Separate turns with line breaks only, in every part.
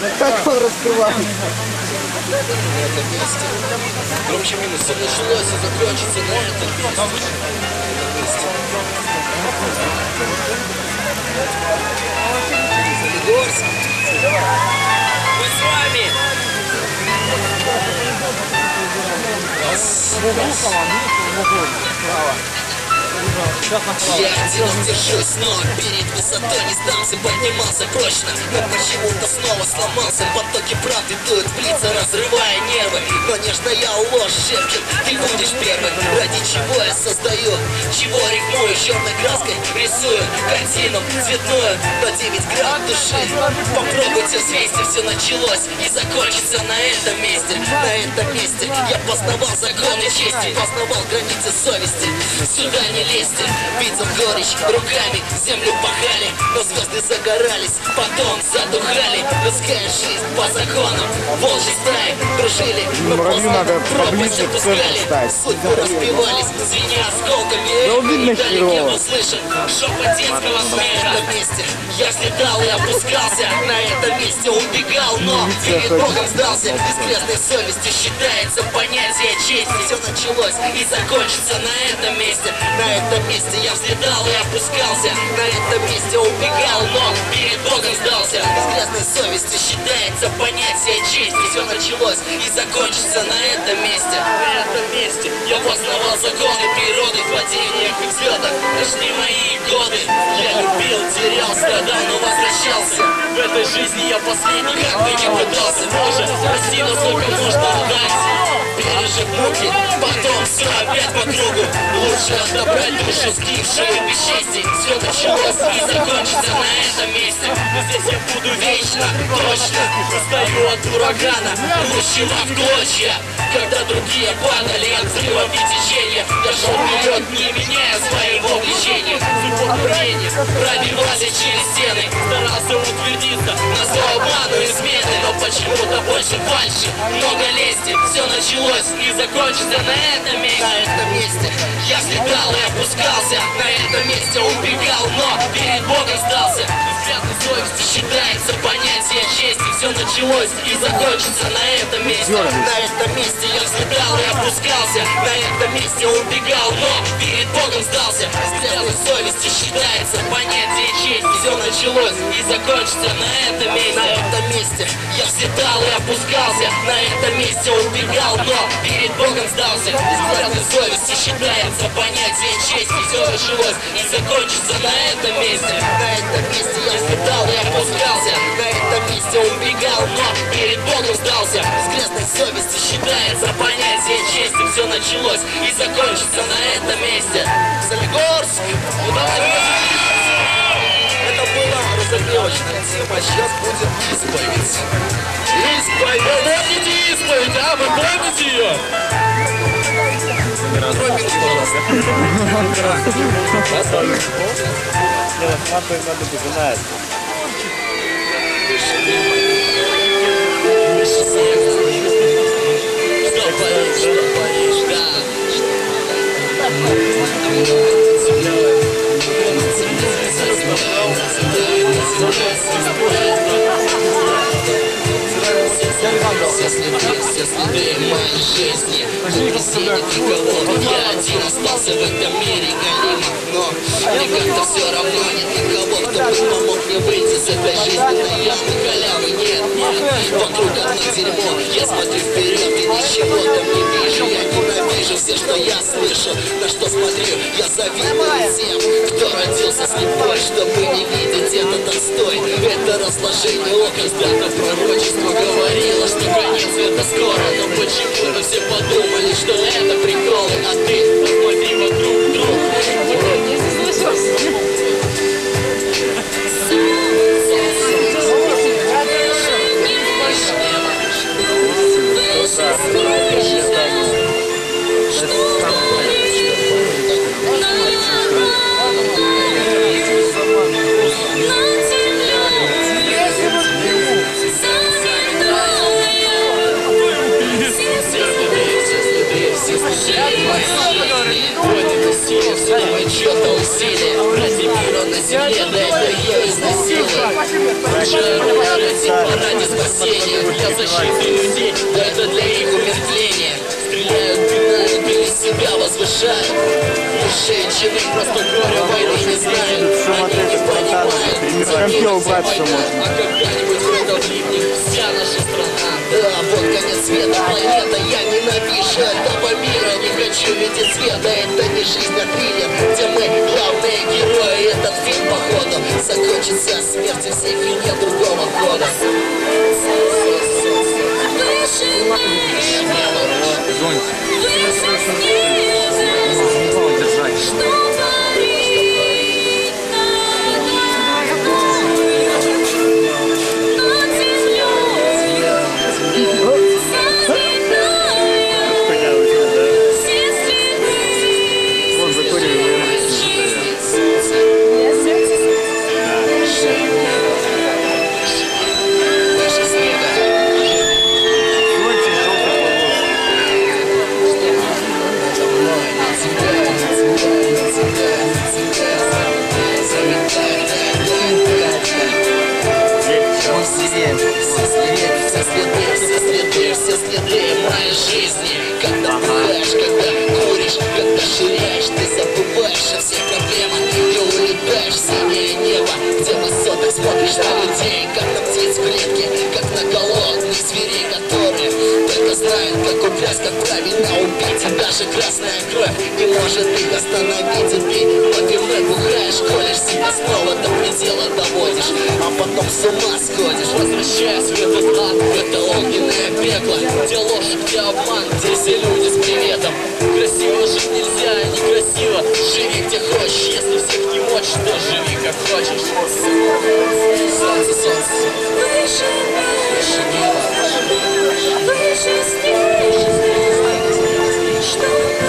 Как он раскрывает?
На этом месте. Громче минус. Все началось и закончится на этом месте. Солигорск. Мы с вами. Я один держусь, но перед высотой не сдался, поднимался прочно, но почему-то снова сломался. Потоки правды дуют в лица, разрывая нервы. Но нежно я уложу Шепкин, ты будешь первым. Ради чего я создаю, чего рифмую, черной краской рисую картину цветную на 9 грамм души. Попробуйте взвесить, все началось и закончится на этом месте. На этом месте я познавал законы чести, познавал границы совести. Сюда не лезьте, видел горечь, руками землю пахали, но звезды загорались, потом затухали. Людская жизнь по законам волчьей стаи дружили, но поздно пропасть опускали. Судьбы разбивались, звеня осколками, и вдалеке услышан шепот детского смеха. На этом месте я взлетал и опускался, на этом месте убегал, но перед Богом сдался. Бесгрешной совестью считается понятие чести. Все началось и закончится на этом месте. На этом месте я взлетал и опускался, на этом месте убегал, но перед Богом сдался. Из грязной совести считается понятие чести. Все началось и закончится на этом месте. На этом месте я познавал законы природы, в падениях и взлетах прошли мои годы. Я любил, терял, страдал, но возвращался. В этой жизни я последний, как бы не пытался. Боже, прости, но сколько можно ждать? Пережив муки, потом все опять по кругу. Лучше отобрать душу, сгибшую без чести. Все началось и закончится на этом месте. Но здесь я буду вечно, точно. Устаю от урагана, рвущего в клочья. Когда другие падали от взрыва и течения, я шел вперед, не меняя своего влечения. Судьбу мнения пробивался через стены, старался утвердиться на зло, обману и измены. Но почему-то больше фальши, много лести. Все началось и закончится на этом месте. На этом месте я взлетал и опускался, на этом месте убегал, но перед Богом сдался. Взглядной совести считается понятие чести. Все началось и закончится на этом месте. На этом месте я взлетал и опускался, на этом месте убегал, но перед Богом сдался. Взглядной совести считается понятие чести. Все началось и закончится на этом месте. На этом месте я взлетал и опускался, на этом месте убегал, но перед Богом сдался. Взглядной совести считается понятие чести. Все началось и закончится на этом месте. На этом месте я взлетал и опускался, на этом месте убегал, но перед Богом сдался. С грязной совести считается понятие чести. Все началось и закончится на этом месте. Солигорск! Это была разогревочная тема, сейчас будет исповедь. Исповедь! Вы помните исповедь, а? Вы помните ее?
Надо знать.
Что паришь, да. Все следы моей жизни, весенний приговор. Я один остался в этом мире галимых, но мне как-то все равно нет никого, кто бы помог мне выйти с этой жизненной ямы. Халявы нет, вокруг одно дерьмо. Я смотрю вперед и ничего там не вижу. Я ненавижу все, что я слышу, на что смотрю. Я завидую тем, кто родился слепой, чтобы не видеть этот отстой. Это разложение окон, когда пророчество говорило, что конец света скоро. Но почему-то все подумали, что это приколы, а ты посмотри вокруг, друг. спасения, для защиты людей, да это для их умертвления. Стреляют, пинают или себя возвышают. Души живых просто горя войны не знают. Они не понимают, зачем война, а когда-нибудь грядет ливни вся наша страна. Да, вот конец света, планета, я ненавижу этого мира. Не хочу видеть света, это не жизнь, а триллер, где мы главные герои. Этот фильм, походу, закончится смертью всех и нет другого хода. Все следы моей жизни. Когда пылаешь, когда куришь, когда ширяешь, ты забываешь о всех проблемах и улетаешь в синее небо, где высоток смотришь на людей, как на птиц в клетке, как на голодных зверей, которые только знают, как украсть, как правильно убить. И даже красная кровь не может их остановить. И ты вновь и вновь бухаешь, колешь себя снова до предела доводишь, а потом с ума сходишь. Возвращаясь в этот ад, в это огненное пекло, где ложь, где обман, где все люди с приветом. Красиво жить нельзя, и некрасиво. Живи где хочешь, если всех не мочь, то живи как хочешь. Солнце, солнце, выше неба, выше снега, что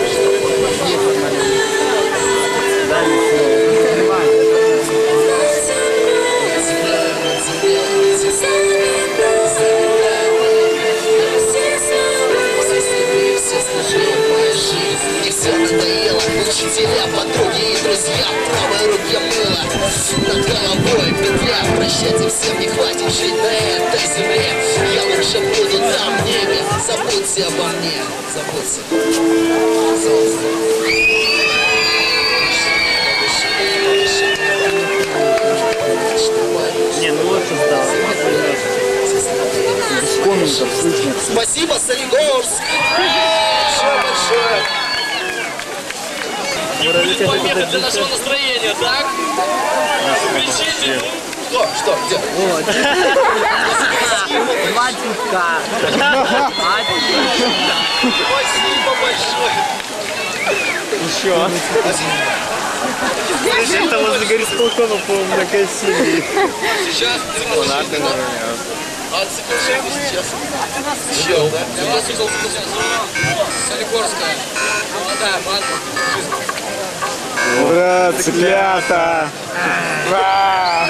учителя, подруги и друзья, в правой руке мыло, над головой петля. Прощать им всем не хватит жить на этой земле. Я лучше буду там в небе. Забудьте обо мне, забудьте.
Не, ну лучше сдал. Без комментов слышно.
Спасибо, Солигорск! Большое.
Не будет помеха для нашего настроения, так? Кричите!
Что? Где?
Вот. Матюка.
Спасибо большое!
Еще. Слышь, это возле горисполкома, по-моему, накосили.
Сейчас Циклшейку сейчас.
Чел, да?
Я вас видел Солигорская. Молодая банда.
Ура, цыплята! Ура!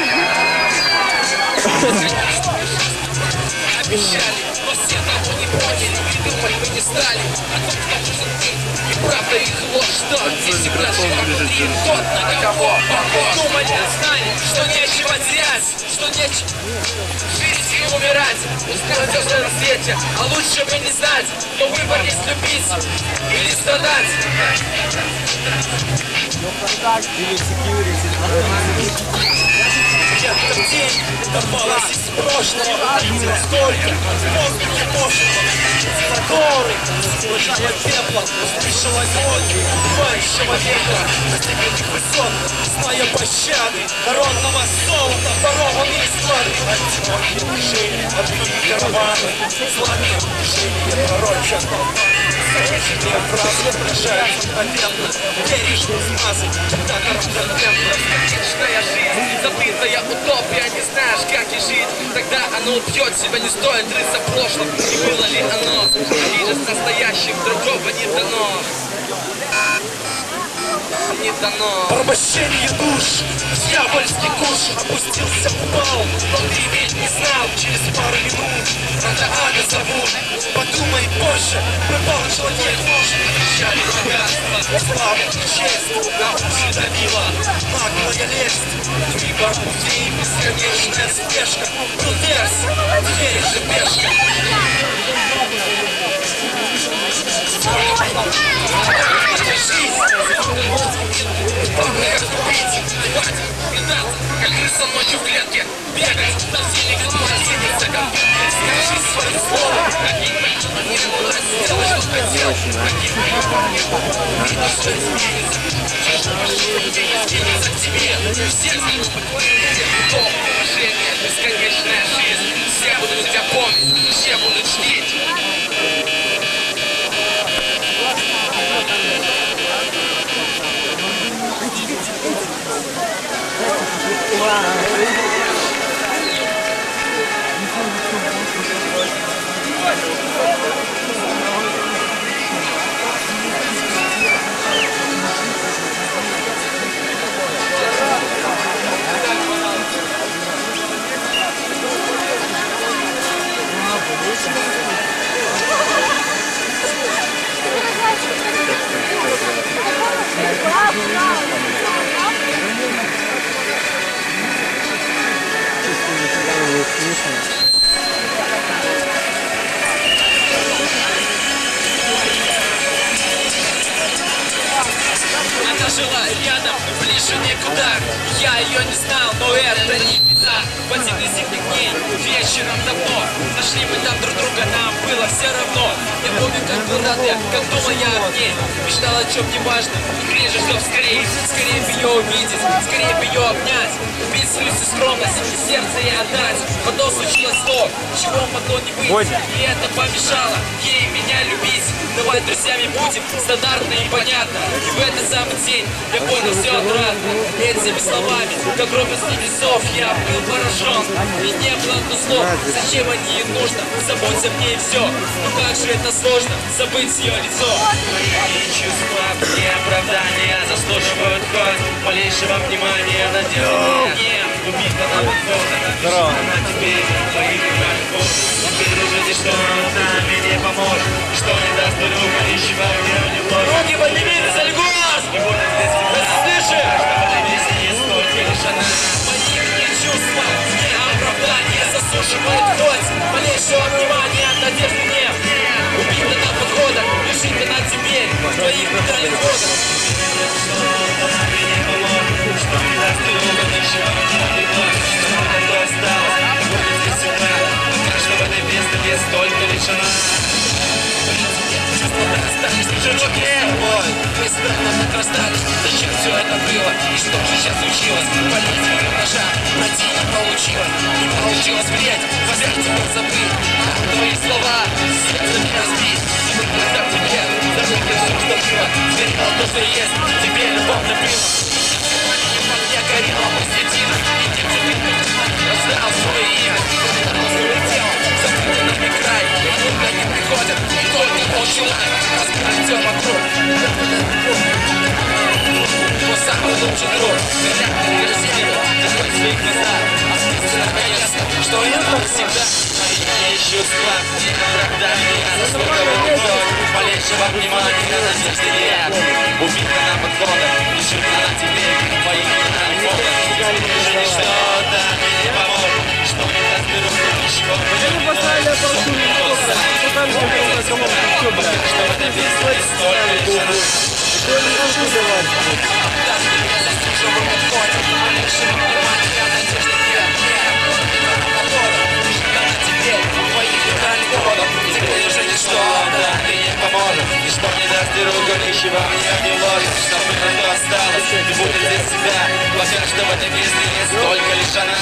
Обещали, но все того не поняли, и думать мы не стали. О том, что нужен день, и правда их ложь, что здесь игра живет внутри, тот на кого похож. Думали, знали, что нечего терять, что нечего жить и умирать. Узнать все, что на свете, а лучше бы не знать, но выбор есть любить или страдать. Этот день давалось из прошлого. Столько воздухе пошло, за горы сплошная пепла, слышалась боль убивающего ветра, достигнутых высот, зная пощады, народного золота, ворованные склады, одинокие движения, одни караваны, сладкие движения пророчат. Советские фразы отражают мгновенно, веришь в смазы, когда корреспондентно. Вечная жизнь, забытая утопия, не знаешь, как и жить, тогда оно убьет себя, не стоит рыться в прошлом, и было ли оно, видишь настоящим, другого не дано. Не дано. Порабощение душ, дьявольский куш опустился в пол, но ты ведь не знал, через пару минут надо ада зовут. Подумай позже, пропал человек, обещали богатство, славу, честь, на уши давила наглая лесть, мимо путей бесконечная спешка, Брудерс,
веришь, же пешка. Колеса ночью в клетке, бегать, на силе которой сидится компьютер. Скажи свои слова, какие не было, сделай, что хотел. Видно, что изменится. Чаша машины, где не изменится к тебе. Все знают, дом, уважение, бесконечная жизнь. Все будут тебя помнить, все будут ждать. Она жила рядом, ближе некуда. Я ее не знал, но это не беда. В один из зимних дней, вечером давно, нашли мы там друг друга, нам было все равно. Я помню, как был рад я, как думал я о ней. Мечтал о чем не важно, ближе, чтоб скорее бы ее увидеть, скорее бы ее обнять. Убить свою скромность, сердце ей отдать. Потом случилось то, чего могло не быть. И это помешало ей меня любить. Давай друзьями будем, стандартно и понятно. И в этот самый день я понял все обратно. Этими словами, как гром из небесов, я был поражен. И не было одно слов, зачем они им нужно. Забудь о мне и все. Но как же это сложно, забыть ее лицо. Мои чувства, не оправдания, заслуживают хоть малейшего внимания. Надежда нет, убита на подходах. Она теперь твоих руках. Теперь уже ничто нами не поможет. Что не даст друга, ничего не вложит. Руки поднимите за льгос! Не будет здесь тебя. Слышишь? Мои мне чувства, не оправдания, заслуживают хоть малейшего внимания. Надежды нет. Убита на подходах, лежит она теперь в твоих медальных водах. Что нами не поможет. Что не даст друга, ничего не вложит. Что это осталось, не будет здесь всегда. В этой песне столько лишена. Чувства так остались, широкие тобой. Мы странно так расстались. Зачем все это было? И что же сейчас случилось? Болезнь моего ножа найти не получилось. Не получилось влиять, во сердце был забыт. Твои слова, сердце не разбить. Забыть глаза к тебе, забыть все, что было. Сверхал то, что есть, тебе любовно было. Я горела пустятина. И тем же ты раздал свое имя. Улетел, закрытый нами край. Откуда не приходят, и только волчуна. Разбирать все вокруг. Твой самый лучший друг. Взгляд на землю, закрой свои глаза. Остался наконец-то, что я навсегда. Мои чувства, не оправдания, заслуживают хоть малейшего внимания. Надежды нет. Убита на подходах, лежит она теперь в твоих медальных водах. Уже ничто-то не поможет. Что не даст друга, ничего не вложит. Что не осталось, что в этой песне столько лишена. Заслуживают хоть малейшего внимания. Надежды нет. Убита на подходах, лежит она теперь в твоих медальных водах. Теперь уже ничто-то не поможет. И что не даст друга, ничего не вложит. Чтобы это осталось, не будет здесь всегда. Пока что в этой песне столько лишена.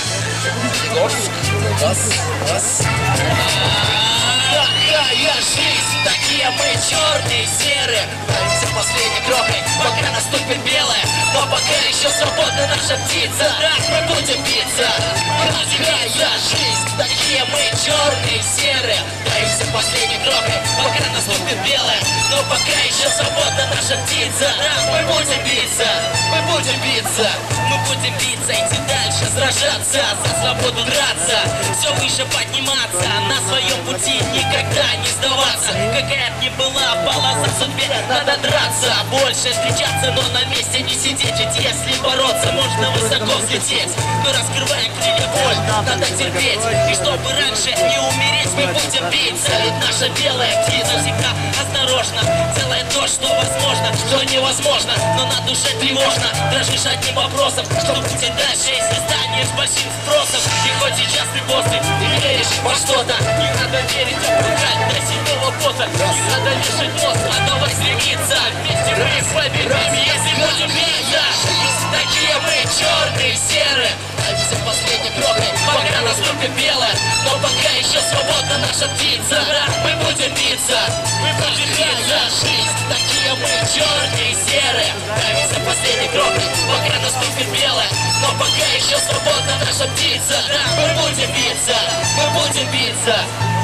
Какая жизнь, такие мы черные, серые. Боимся последней кроплей, пока наступит белое. Но пока еще свободна наша птица. Так мы будем биться. Какая жизнь, такие мы черные, серые. Боимся последней кроплей, пока наступит белое. Но пока еще свободна наша птица. Так мы будем биться, мы будем биться. Мы будем биться, идти дальше, сражаться, за свободу драться, все выше подниматься, на своем пути никогда не сдаваться. какая б ни была полоса в судьбе, надо драться, больше встречаться, но на месте не сидеть. Ведь если бороться, можно высоко взлететь, но раскрывая крылья боль, надо терпеть. И чтобы раньше не умереть, мы будем биться. Ведь наша белая птица всегда осторожно делает то, что возможно, что невозможно, но на душе тревожно. Дрожишь одним вопросом, что будет дальше, если станешь большим спросом. И хоть сейчас ты после, ты веришь во что-то, не надо верить, опускать до седьмого пота. Не надо вешать нос, а давай стремиться. Вместе мы победим, если будем биться. Такие мы черные, серые, за последней кроплей, пока наступит белое. Но пока еще свободна наша птица, мы будем биться, мы будем биться. Жизнь, такие мы черные, серые, за последней кроплей, пока наступит белое. Но пока еще свободна наша птица, мы будем биться, мы будем биться.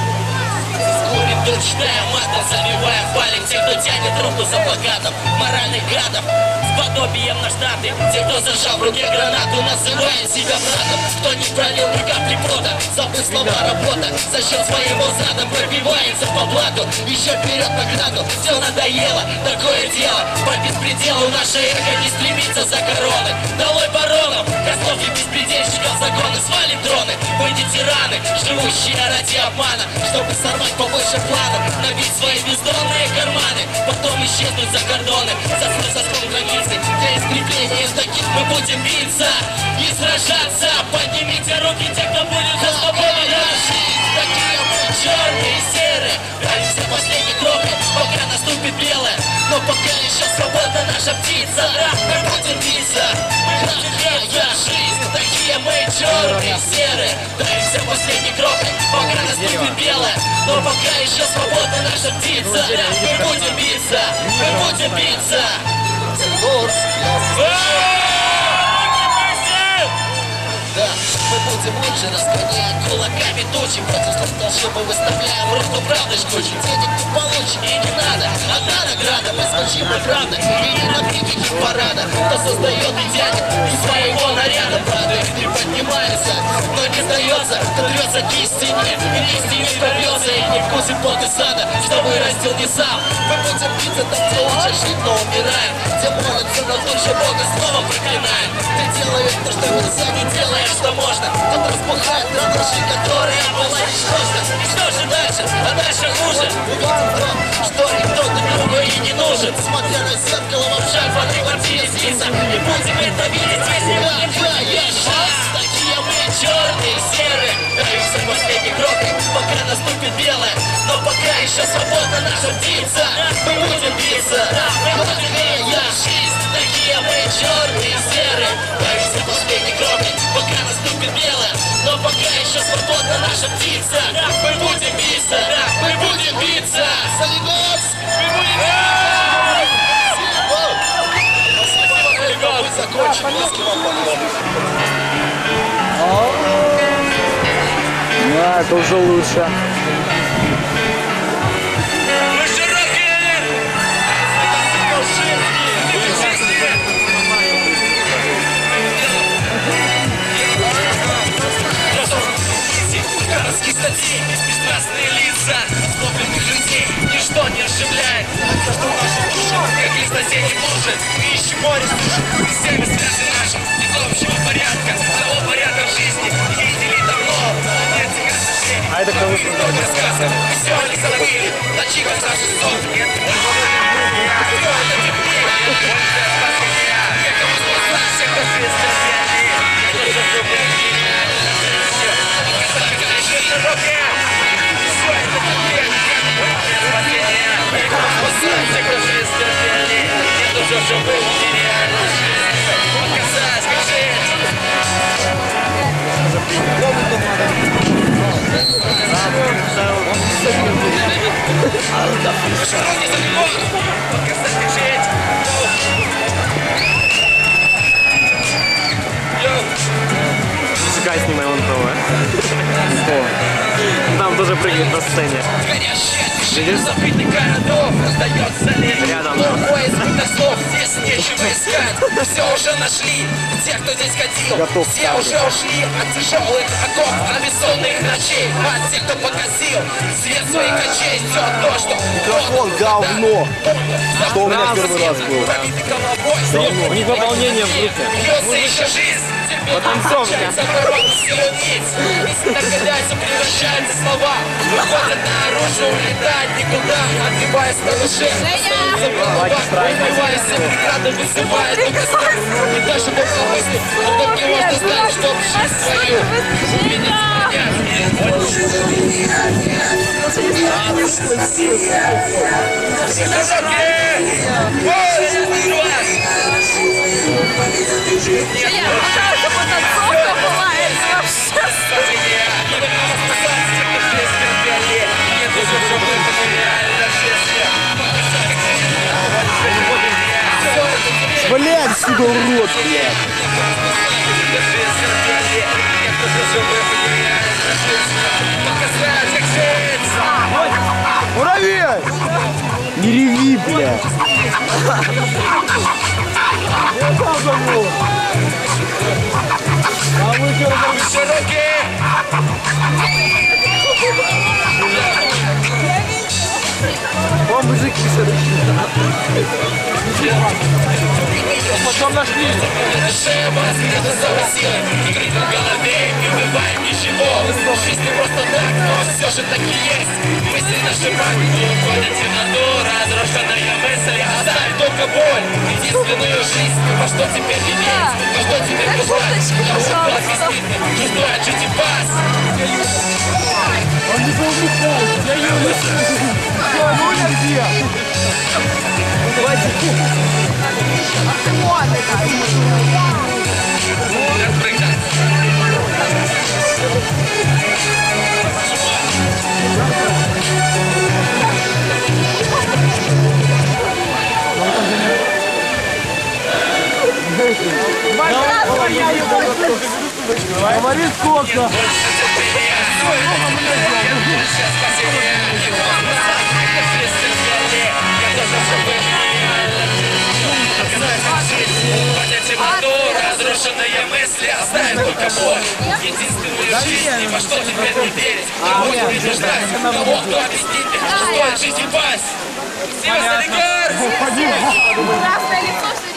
Курим, тут читаем матом, забиваем палец тех, кто тянет руку за плакатом моральных гадов с подобием на штаты. Те, кто зажал в руке гранату, называет себя братом. Кто не пролил ни капли пота, забыл слова работа, за счет своего зада пробивается по блату. Еще вперед награду, все надоело, такое дело. По беспределу наше эго не стремится за короны. Долой баронов, козлов и беспредельщиков законы. Свалим дроны, мы не тираны, живущие ради обмана, чтобы сорвать побольше планов, набить свои бездонные карманы, потом исчезнуть за кордоны, заснуть со ском границы. Для искрепления таких мы будем биться и сражаться. Поднимите руки те, кто будет за свободу. Такие мы черные и серые, ранимся последней крови, пока наступит белое. Но пока еще свободна наша птица, мы будем биться, я жизнь. Такие мы черные и серые, ранимся последней крови, пока наступит белое. Но пока еще свободна наша птица, мы будем биться, мы будем биться. Да, мы будем лучше, разгоняя кулаками тучи, против столшипа выставляем росту правды жгучей. Денег не получишь и не надо, одна награда, мы звучим и правда, и не на пике хит-парада. Кто создает и тянет из своего наряда, падает и поднимается, но не сдается, кто трется к истине, и к истине пробьется, и не вкусит плоды сада, что вырастил не сам. Мы будем биться там, где лучше жить, но умираем, где молятся на лучше Бога, снова проклинаем. Ты делаешь то, что нельзя, не делаешь, что можно. Кто-то распухает радужи, которые была ничтожна. И что же дальше? А дальше хуже. Увидим в том, что никто друг другу и не нужен. Смотря на зеркало, в обшарпанной квартире снится, и будем это видеть, если мы не будем биться. Такие мы черные, серые, даемся последней крови, пока наступит белое. Но пока еще свободна наша птица, мы будем биться, мы будем биться. Такие мы черные, серые, даемся последней крови, пока наступит белое. Но пока еще свободна наша птица, мы будем биться, мы будем биться. Солидос! Мы будем биться! Мы закончим, низкий вам поклон.
Да, это уже лучше.
Городские статьи, бесстрастные лица, злобных людей ничто не ошибляет. Все, что в нашей душе, как лист осенней лужи, мы ищем море суши, и всеми связи наши, из общего порядка, того порядка в жизни, видели давно, нет тех ощущений.
А это кто вышел?
Рассказы, мы все они забыли, на чиках наши сон. Все это теплее, веком из глаз всех ответственности.
Снимай вон того. Там тоже прыгнет на сцене. Видишь? Рядом.
Здесь нечего искать, все уже нашли. Те, кто здесь ходил, все уже ушли от тяжелых оков, от бессонных ночей, от тех, кто погасил свет своих очей. Все то, что
Микрофон говно. Что у меня первый раз был.
пробитый головой.
У них выполнение в группе.
Бьется еще жизнь.
Потанцовка.
Если догадайся, превращаются слова, выходят наружу, улетать никуда, отбиваясь на душе. Убиваясь, преграды высыпает, только страх. Не то, чтобы был мысли, но только можно знать, чтоб жизнь свою увидеть
Потанцовка была, это вообще
Блядь, сука, урод, блядь. Муравей! Не реви, блядь. О, мужики, потом нашли.
Жизнь не просто так, но все же таки есть. Мысли наши маленькие уходят в темноту. Разрушенная мысль, оставь только боль. Единственную жизнь, во что теперь иметь, во что теперь бежать. Не стоит жить и пас.
Он не был не я ее не слышу. Ну где? Давайте. Говори сколько.
Разрушенные мысли, оставь только боль. Единственную жизнь, во что теперь не верить. Не будет побеждать того, кто объяснит мне, что стоит жить и пасть. Северный олигарх!
красное лицо.